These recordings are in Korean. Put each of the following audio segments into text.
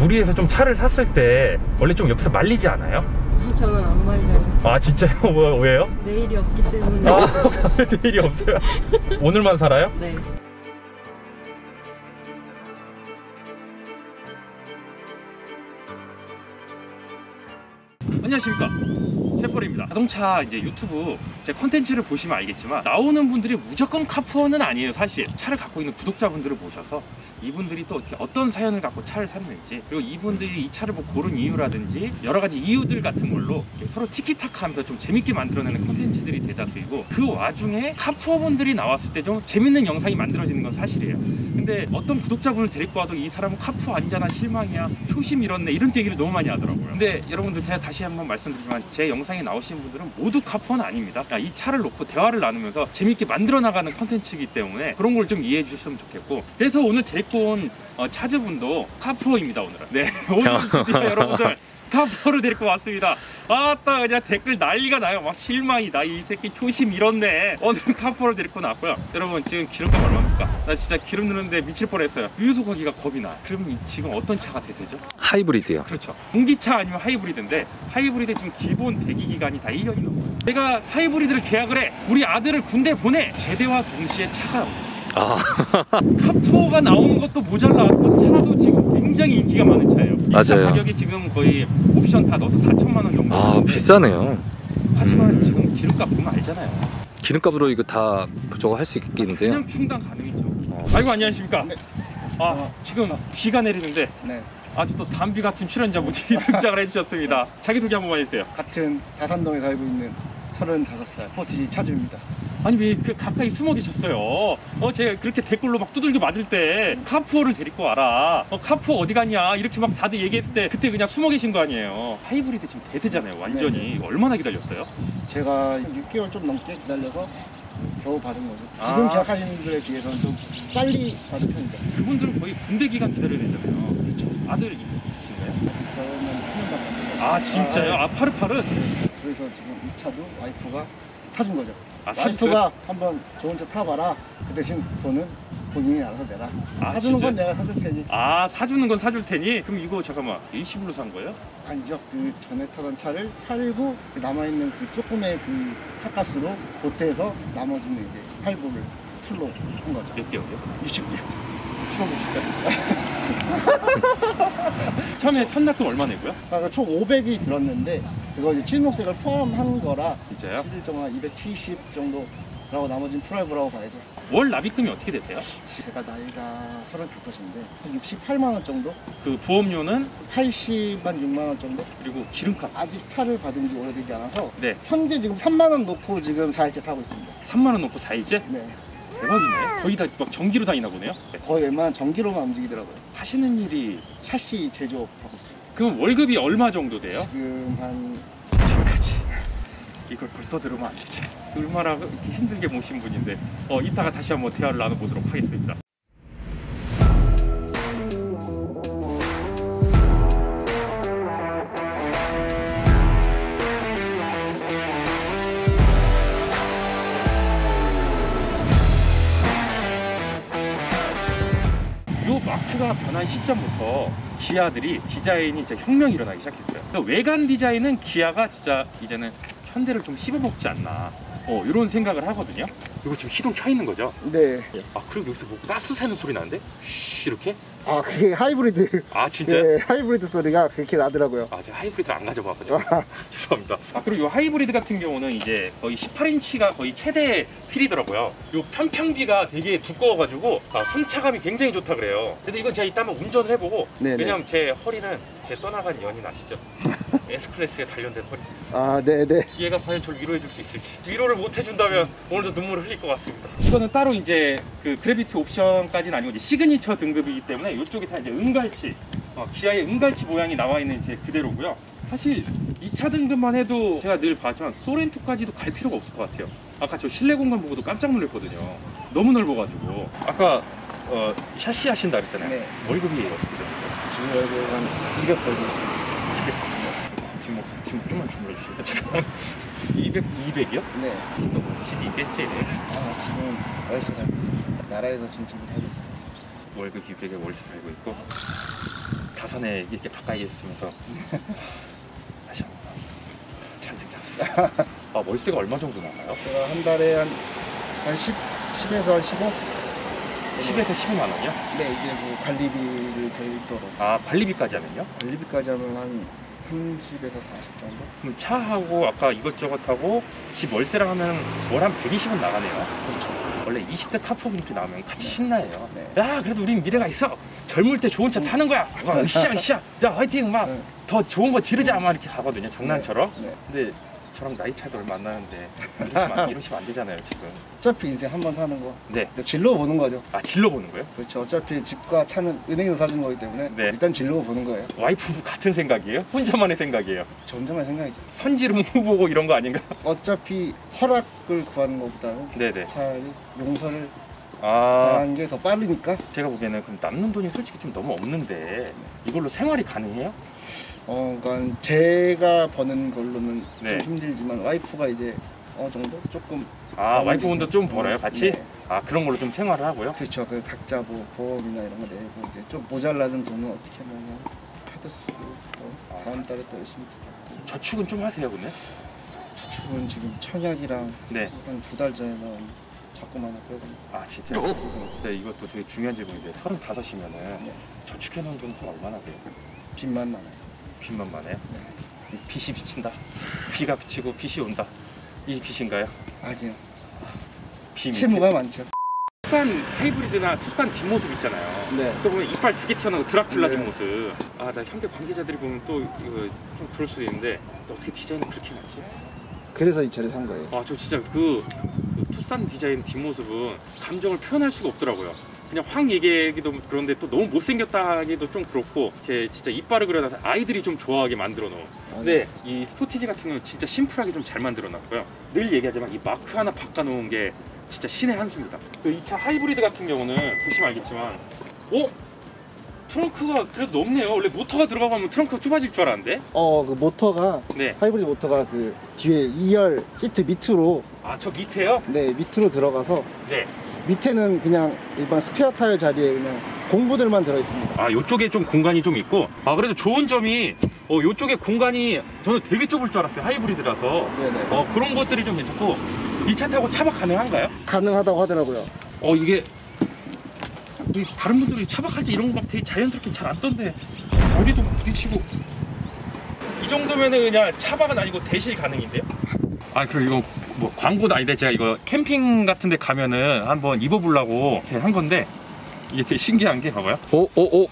무리해서 좀 차를 샀을 때 원래 좀 옆에서 말리지 않아요? 저는 안 말려요. 아 진짜요? 왜요? 내일이 없기 때문에. 아 내일이 없어요? 오늘만 살아요? 네. 안녕하십니까, 셰퍼입니다. 자동차 이제 유튜브 제 컨텐츠를 보시면 알겠지만 나오는 분들이 무조건 카푸어는 아니에요. 사실 차를 갖고 있는 구독자분들을 모셔서 이분들이 또 어떤 사연을 갖고 차를 샀는지, 그리고 이분들이 이 차를 뭐 고른 이유라든지 여러 가지 이유들 같은 걸로 서로 티키타카 하면서 좀 재밌게 만들어내는 컨텐츠들이 대다수이고, 그 와중에 카푸어 분들이 나왔을 때 좀 재밌는 영상이 만들어지는 건 사실이에요. 근데 어떤 구독자분을 데리고 와도 이 사람은 카푸어 아니잖아, 실망이야, 표심 잃었네, 이런 얘기를 너무 많이 하더라고요. 근데 여러분들, 제가 다시 한번 말씀드리지만 제 영상에 나오신 분들은 모두 카푸어는 아닙니다. 이 차를 놓고 대화를 나누면서 재밌게 만들어 나가는 컨텐츠이기 때문에 그런 걸 좀 이해해 주셨으면 좋겠고, 그래서 오늘 데리고 온 차주분도 카푸어입니다. 오늘은. 네, 오늘 드디어 여러분들 카푸어를 데리고 왔습니다. 아따, 그냥 댓글 난리가 나요. 막 실망이다, 이 새끼 초심 잃었네. 오늘은 카푸어를 데리고 나왔고요. 여러분, 지금 기름값 얼마입니까? 나 진짜 기름 넣는데 미칠 뻔했어요. 유효소 가기가 겁이 나. 그럼 지금 어떤 차가 대세죠? 하이브리드요. 그렇죠. 공기차 아니면 하이브리드인데, 하이브리드 지금 기본 대기 기간이 다 1년이 넘어요. 내가 하이브리드를 계약을 해, 우리 아들을 군대 보내, 제대와 동시에 차가 나옵니다. 카푸어가 나오는 것도 모자라서 차도 지금 굉장히 인기가 많은 차예요. 이 차 맞아요. 가격이 지금 거의 옵션 다 넣어서 4천만 원 정도. 비싸네요. 하지만 지금 기름값 보면 알잖아요. 기름값으로 이거 다 저거 할 수 있겠는데요. 그냥 충당 가능이죠. 아이고, 안녕하십니까. 네. 지금 비가 내리는데 네. 아주 또 담비 같은 출연자분이 등장을 해주셨습니다. 자기소개 한 번만 해주세요. 같은 다산동에 살고 있는 35살 포티지 차주입니다. 아니, 왜 그 가까이 숨어 계셨어요? 제가 그렇게 댓글로 막 두들겨 맞을 때 카푸어를 데리고 와라, 카푸어 어디 갔냐, 이렇게 막 다들 얘기했을 때 그때 그냥 숨어 계신 거 아니에요. 하이브리드 지금 대세잖아요, 완전히. 네. 이거 얼마나 기다렸어요? 제가 6개월 좀 넘게 기다려서 겨우 받은 거죠. 지금 계약하시는 분들에 비해서는 좀 빨리 받은 편이죠. 그분들은 거의 군대 기간 기다려야 되잖아요. 그렇죠. 아들 있으신가요? 저는 1년밖에 아 진짜요? 파릇파릇? 그래서 지금 이 차도 와이프가 사준 거죠. 사줬어요? 와이프가 한번 좋은 차 타봐라, 그 대신 돈은 본인이 알아서 내라. 사주는 진짜? 건 내가 사줄 테니. 사주는 건 사줄 테니? 그럼 이거 잠깐만, 일시불로 산 거예요? 아니죠. 그 전에 타던 차를 팔고 그 남아있는 그 조금의 그 차값으로 보태서 나머지는 이제 할부를 풀로 한 거죠. 몇 개월이요? 60개월. 처음에 선납금 얼마 내고요? 총 500이 들었는데 그거 이제 칠목색을 포함한 거라 진짜요? 실질적으로 270 정도라고 나머지는 프라이브라고 봐야죠. 월 납입금이 어떻게 됐대요? 제가 나이가 35인데 한 68만 원 정도? 그 보험료는? 80만 6만 원 정도? 그리고 기름값? 아직 차를 받은 지 오래되지 않아서 네. 현재 지금 3만 원 놓고 지금 4일째 타고 있습니다. 3만 원 놓고 4일째? 네. 대박이네. 거의 다 막 전기로 다니나 보네요. 거의 웬만한 전기로만 움직이더라고요. 하시는 일이, 샤시 제조하고 있어요. 그럼 월급이 얼마 정도 돼요? 지금 한 지금까지 이걸 벌써 들으면 안 되죠. 얼마나 이렇게 힘들게 모신 분인데. 이따가 다시 한번 대화를 나눠보도록 하겠습니다. 요 마크가 변한 시점부터 기아들이 디자인이 이제 혁명이 일어나기 시작했어요. 그래서 외관 디자인은 기아가 진짜 이제는 현대를 좀 씹어먹지 않나, 이런 생각을 하거든요. 이거 지금 시동 켜 있는 거죠? 네. 그리고 여기서 뭐 가스 새는 소리 나는데? 쉬, 이렇게? 그게 하이브리드. 진짜요? 네, 하이브리드 소리가 그렇게 나더라고요. 제가 하이브리드를 안 가져봐가지고 죄송합니다. 그리고 이 하이브리드 같은 경우는 이제 거의 18인치가 거의 최대 휠이더라고요. 이 편평비가 되게 두꺼워가지고 승차감이 굉장히 좋다 그래요. 근데 이건 제가 이따 한번 운전을 해보고. 네네. 왜냐면 제 허리는 제 떠나간 연인 아시죠? S클래스에 단련된 허리. 네네. 얘가 과연 저를 위로해줄 수 있을지. 위로를 못 해준다면 오늘도 눈물을 흘릴 것 같습니다. 이거는 따로 이제 그 그래비티 옵션까지는 아니고 이제 시그니처 등급이기 때문에 이쪽에 다 이제 은갈치, 기아의 은갈치 모양이 나와 있는 이제 그대로고요. 사실 이 차 등급만 해도 제가 늘 봤지만 소렌토까지도 갈 필요가 없을 것 같아요. 아까 저 실내 공간 보고도 깜짝 놀랐거든요. 너무 넓어가지고. 아까 샤시 하신다 그랬잖아요. 네. 월급이 어떻게 됩니까? 지금 월급 한 200 벌고 있습니다. 지금 좀만 주물러 주시면 잠깐만. 200이요? 네. 또 집이 있겠지. 지금 월세 살고 있습니다. 나라에서 진짜 살고 있습니다. 월급 200에 월세 살고 있고. 자선에 이렇게 가까이 있으면서 다시 한번 잘 등장하셨습니다. 아, 월세가 얼마 정도 나가요? 제가 한 달에 한 10에서 한 15? 10에서 15만 원이요? 네, 이제 뭐 관리비를 별도로. 아, 관리비까지 하면요? 관리비까지 하면 한 30에서 40 정도? 그럼 차하고 아까 이것저것 하고 집 월세랑 하면 월 한 120원 나가네요. 그렇죠. 원래 20대 카푸분들 나오면 같이 신나요. 네. 야, 그래도 우린 미래가 있어. 젊을 때 좋은 차 타는 거야. 막 으쌰. 자, 화이팅. 막 네. 더 좋은 거 지르자. 막 이렇게 가거든요. 장난처럼. 네. 근데 저랑 나이 차이도 얼마 안 나는데 이러시면 안 되잖아요, 지금. 어차피 인생 한 번 사는 거. 네. 근데 질러 보는 거죠. 아, 질러 보는 거예요? 그렇죠. 어차피 집과 차는 은행에서 사준 거기 때문에 네. 일단 질러 보는 거예요. 와이프 같은 생각이에요? 혼자만의 생각이에요? 저 혼자만 생각이죠. 선지름 후보고 이런 거 아닌가? 어차피 허락을 구하는 것보다는 네네. 차라리 용서를 아, 하는 게 더 빠르니까. 제가 보기에는 그럼 남는 돈이 솔직히 좀 너무 없는데 이걸로 생활이 가능해요? 그러니까 제가 버는 걸로는 네. 좀 힘들지만 와이프가 이제 어느 정도 조금. 아, 와이프분도 좀 벌어요, 같이? 네. 아, 그런 걸로 좀 생활을 하고요? 그렇죠. 그 각자 뭐 보험이나 이런 거 내고 이제 좀 모자라는 돈은 어떻게 하면 카드 쓰고 또 다음 달에 또 열심히 또 받고. 저축은 좀 하세요, 근데? 저축은 지금 청약이랑 네. 한 2달 전에는 자꾸만 하거든요. 아, 진짜? 네, 이것도 되게 중요한 질문인데 35이면은 네. 저축해놓은 돈 얼마나 돼요? 빚만 많아요. 빚만 많아요? 네. 빚이 비친다. 비가 비치고 빚이 온다. 이 빚인가요? 아니요. 비 채무가 많죠. 투싼 하이브리드나 투싼 뒷모습 있잖아요. 네. 그거 보면 이빨 2개 튀어나온 드라큘라 네. 뒷모습. 아, 나 현대 관계자들이 보면 또 이거 좀 그럴 수도 있는데 또 어떻게 디자인이 그렇게 많지? 그래서 이 차를 산 거예요. 아, 저 진짜 그 투싼 디자인 뒷모습은 감정을 표현할 수가 없더라고요. 그냥 확 얘기하기도 그런데 또 너무 못생겼다 하기도 좀 그렇고 이렇게 진짜 이빨을 그려놔서 아이들이 좀 좋아하게 만들어 놓은. 근데 이 스포티지 같은 경우는 진짜 심플하게 좀 잘 만들어 놨고요. 늘 얘기하지만 이 마크 하나 바꿔 놓은 게 진짜 신의 한 수입니다. 이 차 하이브리드 같은 경우는 보시면 알겠지만 트렁크가 그래도 넓네요. 원래 모터가 들어가면 트렁크가 좁아질 줄 알았는데. 그 모터가 네. 하이브리드 모터가 그 뒤에 2열 시트 밑으로 아, 저 밑에요? 네 밑으로 들어가서 네. 밑에는 그냥 일반 스페어 타이어 자리에 그냥 공부들만 들어 있습니다. 아, 요쪽에 좀 공간이 좀 있고, 아, 그래도 좋은 점이 요쪽에 공간이 저는 되게 좁을 줄 알았어요. 하이브리드라서. 네네. 그런 것들이 좀 괜찮고, 이 차 타고 차박 가능한가요? 가능하다고 하더라고요. 이게 다른 분들이 차박할 때 이런 거 막 되게 자연스럽게 잘 안 떴는데 머리도 부딪히고 이 정도면은 그냥 차박은 아니고 대실 가능인데요? 아, 그리고 이거 뭐 광고도 아닌데 제가 이거 캠핑 같은 데 가면은 한번 입어보려고 이렇게 한 건데 이게 되게 신기한 게 봐봐요. 목이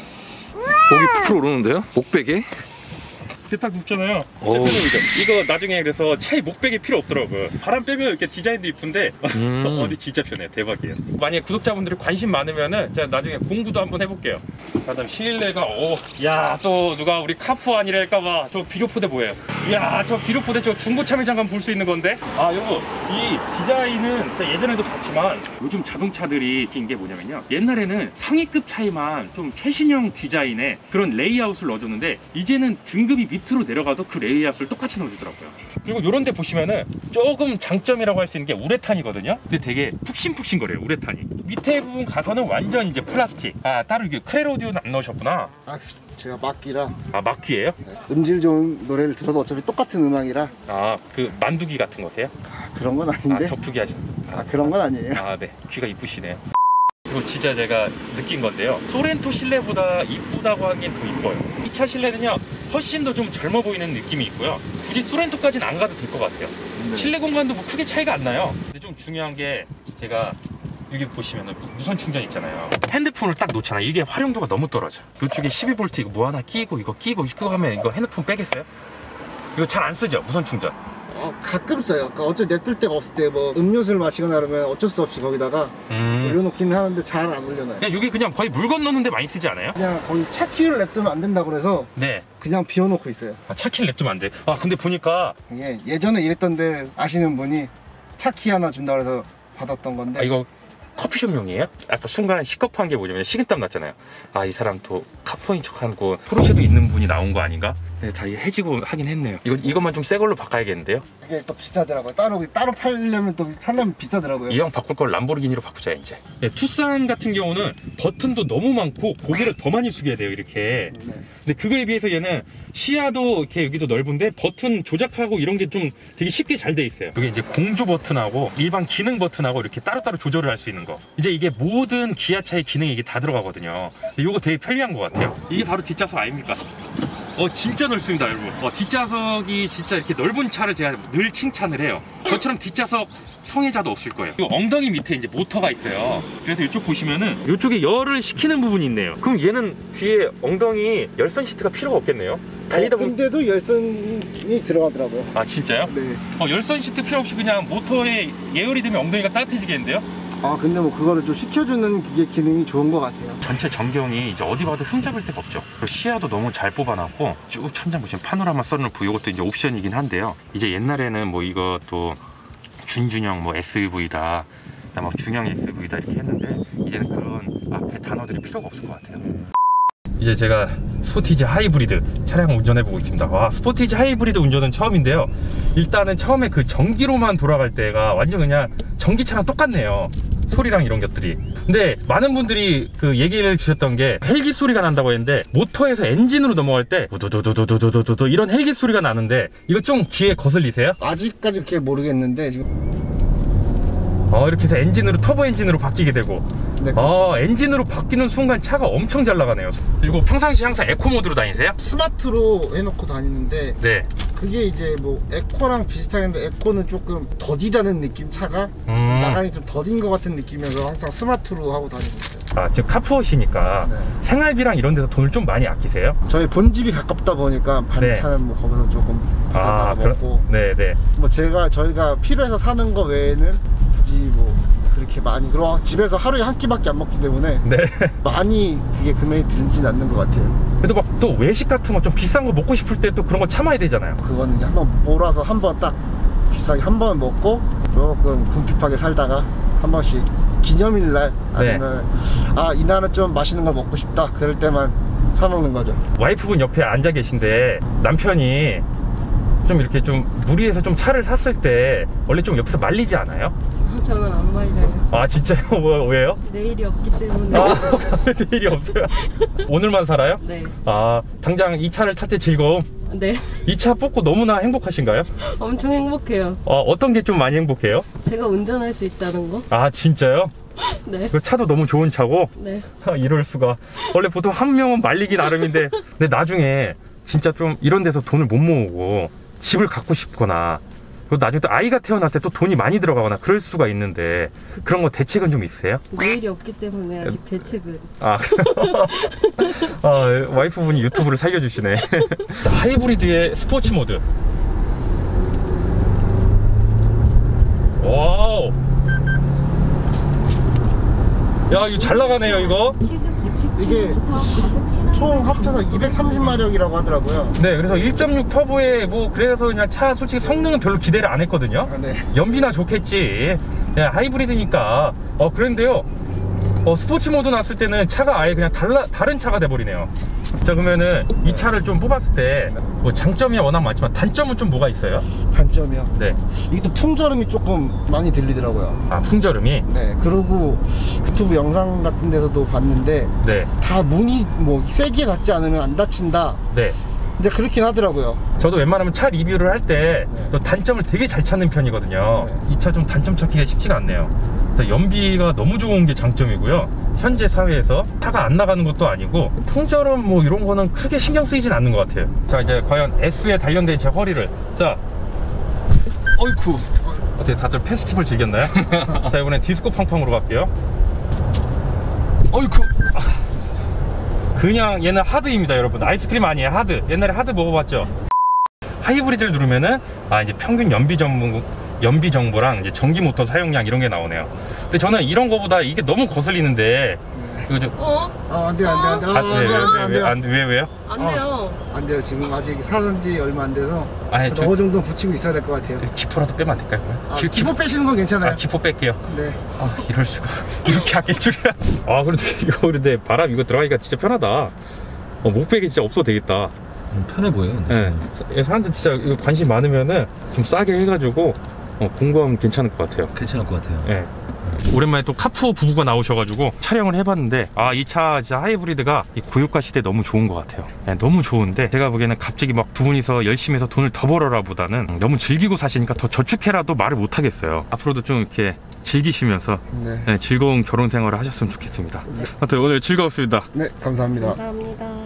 푹 오르는데요? 목베개? 딱 눕잖아요. 오. 이거 나중에 그래서 차에 목베개 필요 없더라고요. 바람 빼면 이렇게 디자인도 이쁜데 근데 진짜 편해요. 대박이에요. 만약에 구독자분들이 관심 많으면은 제가 나중에 공부도 한번 해볼게요. 그다음 실내가 야, 또 누가 우리 카푸안이랄까봐 저 비료포대 보여요. 야, 저 비료포대 저 중고차 매장 가면 볼 수 있는 건데. 아, 여러분, 이 디자인은 제가 예전에도 봤지만 요즘 자동차들이 긴 게 뭐냐면요, 옛날에는 상위급 차에만 좀 최신형 디자인의 그런 레이아웃을 넣어줬는데 이제는 등급이 밑으로 내려가도 그 레이아웃을 똑같이 넣어주더라고요. 그리고 이런 데 보시면은 조금 장점이라고 할 수 있는 게 우레탄이거든요. 근데 되게 푹신푹신거려요, 우레탄이. 밑에 부분 가서는 완전 이제 플라스틱. 아, 따로 이게 크레로디오는 안 넣으셨구나. 아 제가 막기라. 아, 마키예요? 음질 좋은 노래를 들어도 어차피 똑같은 음악이라. 아, 그 만두기 같은 거세요? 그런 건 아, 아닌데. 격투기 하셨어요? 그런 건 아니에요. 아, 네. 귀가 이쁘시네요. 그리고 진짜 제가 느낀 건데요, 소렌토 실내보다 이쁘다고 하기엔 더 이뻐요. 이 차 실내는요 훨씬 더 좀 젊어 보이는 느낌이 있고요. 굳이 소렌토까지는 안 가도 될 것 같아요. 네. 실내 공간도 뭐 크게 차이가 안 나요. 근데 좀 중요한 게 제가 여기 보시면은 무선 충전 있잖아요. 핸드폰을 딱 놓잖아요. 이게 활용도가 너무 떨어져. 이쪽에 12V 이거 뭐 하나 끼고 이거 하면 이거 핸드폰 빼겠어요? 이거 잘 안 쓰죠, 무선 충전. 가끔 써요. 그러니까 어차피 냅둘 데가 없을 때 뭐 음료수를 마시거나 그러면 어쩔 수 없이 거기다가 올려놓긴 하는데 잘 안 올려놔요. 그냥 여기 그냥 거의 물 건너는데 많이 쓰지 않아요? 그냥 거기 차 키를 냅두면 안 된다고 그래서 네. 그냥 비워놓고 있어요. 아, 차키를 냅두면 안 돼. 아, 근데 보니까 이게 예전에 이랬던데 아시는 분이 차 키 하나 준다고 해서 받았던 건데. 아, 이거 커피숍용이에요? 아까 순간 시겁한 게 뭐냐면 식은땀 났잖아요. 아, 이 사람 또 카푸어인 척하고 포르쉐도 있는 분이 나온 거 아닌가? 네, 다 이게 해지고 하긴 했네요. 이것만 좀 새 걸로 바꿔야겠는데요. 이게 또 비싸더라고요. 따로 팔려면 또 사려면 비싸더라고요. 이 형 바꿀 걸 람보르기니로 바꾸자 이제. 네, 투싼 같은 경우는 버튼도 너무 많고 고개를 더 많이 숙여야 돼요 이렇게. 네. 근데 그거에 비해서 얘는 시야도 이렇게 여기도 넓은데 버튼 조작하고 이런 게 좀 되게 쉽게 잘 돼 있어요. 이게 이제 공조 버튼하고 일반 기능 버튼하고 이렇게 따로따로 조절을 할 수 있는 거. 이제 이게 모든 기아차의 기능이 이게 다 들어가거든요. 근데 이거 되게 편리한 것 같아요. 이게 바로 뒷좌석 아닙니까? 진짜 넓습니다 여러분. 뒷좌석이 진짜 이렇게 넓은 차를 제가 늘 칭찬을 해요. 저처럼 뒷좌석 성애자도 없을 거예요. 이 엉덩이 밑에 이제 모터가 있어요. 그래서 이쪽 보시면은 이쪽에 열을 식히는 부분이 있네요. 그럼 얘는 뒤에 엉덩이 열선 시트가 필요가 없겠네요. 달리다 보면. 근데도 열선이 들어가더라고요. 아 진짜요? 네. 열선 시트 필요 없이 그냥 모터에 예열이 되면 엉덩이가 따뜻해지겠는데요? 아 근데 뭐 그거를 좀 식혀주는 기계 기능이 좋은 것 같아요. 전체 전경이 이제 어디 봐도 흠잡을 데가 없죠. 그리고 시야도 너무 잘 뽑아놨고 쭉 천장 보시면 파노라마 썬루프 이것도 이제 옵션이긴 한데요. 이제 옛날에는 뭐 이것도 준준형 뭐 SUV다, 뭐 중형 SUV다 이렇게 했는데 이제는 그런 앞에 단어들이 필요가 없을 것 같아요. 이제 제가 스포티지 하이브리드 차량을 운전해보고 있습니다. 와, 스포티지 하이브리드 운전은 처음인데요. 일단은 처음에 그 전기로만 돌아갈 때가 완전 그냥 전기차랑 똑같네요. 소리랑 이런 것들이. 근데 많은 분들이 그 얘기를 주셨던 게 헬기 소리가 난다고 했는데 모터에서 엔진으로 넘어갈 때 우두두두두두두두 이런 헬기 소리가 나는데 이거 좀 귀에 거슬리세요? 아직까지 그렇게 모르겠는데 지금 이렇게 해서 엔진으로 터보 엔진으로 바뀌게 되고 네, 그렇죠. 엔진으로 바뀌는 순간 차가 엄청 잘 나가네요. 그리고 평상시 항상 에코 모드로 다니세요? 스마트로 해놓고 다니는데 네. 그게 이제 뭐 에코랑 비슷하겠는데 에코는 조금 더디다는 느낌 차가 나간이 좀 더딘 것 같은 느낌이어서 항상 스마트로 하고 다니고 있어요. 지금 카푸어시니까 네. 생활비랑 이런 데서 돈을 좀 많이 아끼세요? 저희 본집이 가깝다 보니까 반찬은 뭐 거기서 조금 받아 먹고 네네. 뭐 저희가 필요해서 사는 거 외에는 굳이 뭐 그렇게 많이 그리고 집에서 하루에 한 끼밖에 안 먹기 때문에 네. 많이 그게 금액이 들진 않는 것 같아요. 그래도 막 또 외식 같은 거 좀 비싼 거 먹고 싶을 때 또 그런 거 참아야 되잖아요. 그거는 한번 몰아서 한번 딱 비싸게 한 번 먹고 조금 궁핍하게 살다가 한 번씩 기념일날 아니면 이날은 좀 맛있는 걸 먹고 싶다 그럴 때만 사 먹는 거죠. 와이프분 옆에 앉아 계신데 남편이 좀 이렇게 좀 무리해서 좀 차를 샀을 때 원래 좀 옆에서 말리지 않아요? 저는 안 말려요. 아 진짜요? 왜요? 내일이 없기 때문에. 내일이 없어요? 오늘만 살아요? 네. 당장 이 차를 탈 때 즐거움? 네. 이 차 뽑고 너무나 행복하신가요? 엄청 행복해요. 어떤 게 좀 많이 행복해요? 제가 운전할 수 있다는 거? 아 진짜요? 네. 그 차도 너무 좋은 차고? 네. 이럴 수가. 원래 보통 한 명은 말리기 나름인데 근데 나중에 진짜 좀 이런 데서 돈을 못 모으고 집을 갖고 싶거나 그리고 나중에 또 아이가 태어날 때 또 돈이 많이 들어가거나 그럴 수가 있는데 그런 거 대책은 좀 있으세요? 내일이 없기 때문에 아직 대책을. 와이프분이 유튜브를 살려주시네. 하이브리드의 스포츠 모드. 와우. 야 이거 잘 나가네요 이거. 이게 총 합쳐서 230마력이라고 하더라고요. 네, 그래서 1.6 터보에 뭐 그래서 그냥 차 솔직히 성능은 별로 기대를 안 했거든요. 네. 연비나 좋겠지. 하이브리드니까. 그런데요. 스포츠 모드 놨을 때는 차가 아예 그냥 다른 차가 돼버리네요. 자, 그러면은 이 차를 좀 뽑았을 때 뭐 장점이 워낙 많지만 단점은 좀 뭐가 있어요? 단점이요? 네. 이게 또 풍절음이 조금 많이 들리더라고요. 풍절음이? 네. 그리고 유튜브 영상 같은 데서도 봤는데 네. 다 문이 뭐 세게 닫지 않으면 안 닫힌다. 네. 이제 그렇긴 하더라고요. 저도 웬만하면 차 리뷰를 할 때 단점을 되게 잘 찾는 편이거든요. 이 차 좀 단점 찾기가 쉽지가 않네요. 연비가 너무 좋은 게 장점이고요. 현재 사회에서 차가 안 나가는 것도 아니고 풍절음 뭐 이런 거는 크게 신경 쓰이진 않는 것 같아요. 자, 이제 과연 S에 단련된 제 허리를 어이쿠 어떻게 다들 페스티벌 즐겼나요? 자, 이번엔 디스코 팡팡으로 갈게요. 어이쿠 그냥 얘는 하드입니다 여러분. 아이스크림 아니에요. 하드. 옛날에 하드 먹어봤죠? 하이브리드를 누르면은 이제 평균 연비 정보랑 이제 전기 모터 사용량 이런 게 나오네요. 근데 저는 이런 거보다 이게 너무 거슬리는데 이거 좀 안 돼요. 안 돼. 왜요? 안 돼요. 안 돼요. 지금 아직 사선 지 얼마 안 돼서 아니, 어느 정도 붙이고 있어야 될 것 같아요. 기포라도 빼면 안 될까요? 그러면? 기포 빼시는 건 괜찮아요. 기포 뺄게요. 네. 이럴 수가. 이렇게 아낄 줄이야. 그런데 바람 이거 들어가니까 진짜 편하다. 목베개 진짜 없어도 되겠다. 편해 보여요. 예. 사람들 진짜 이거 관심 많으면은 좀 싸게 해가지고 공부하면 괜찮을 것 같아요. 괜찮을 것 같아요. 예. 오랜만에 또 카푸어 부부가 나오셔가지고 촬영을 해봤는데 이 차 진짜 하이브리드가 이 고유가 시대에 너무 좋은 것 같아요. 예, 너무 좋은데 제가 보기에는 갑자기 막 두 분이서 열심히 해서 돈을 더 벌어라 보다는 너무 즐기고 사시니까 더 저축해라도 말을 못 하겠어요. 앞으로도 좀 이렇게 즐기시면서 네. 예, 즐거운 결혼 생활을 하셨으면 좋겠습니다. 하여튼 오늘 즐거웠습니다. 네, 감사합니다. 감사합니다.